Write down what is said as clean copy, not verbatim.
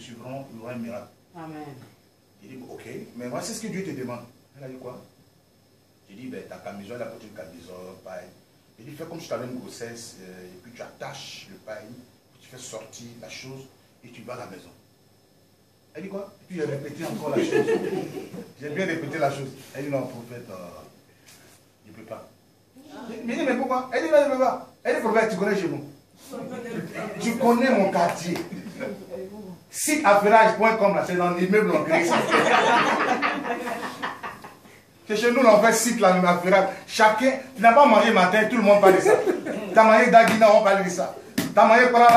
suivront, il y aura un miracle. Amen. Il dit, ok, mais moi, c'est ce que Dieu te demande. Elle a dit quoi? J'ai dit, ben, ta camisole, elle a porté une camisole, paille. Il dit, fais comme si tu avais une grossesse, et puis tu attaches le paille, tu fais sortir la chose, et tu vas à la maison. Elle dit quoi? Et puis j'ai répété encore la chose. J'ai bien répété la chose. Elle dit, non, prophète, je ne peux pas. Mais dit, mais pourquoi? Elle dit, mais je ne peux pas. Elle dit, prophète, tu connais chez nous. Tu connais mon quartier. Siteaffairage.com, c'est dans l'immeuble en gris. C'est chez nous, on fait site là, affairage. Chacun, tu n'as pas mangé matin, tout le monde parle de ça. Tu as mangé d'Aguina, on parle de ça. Tu as mangé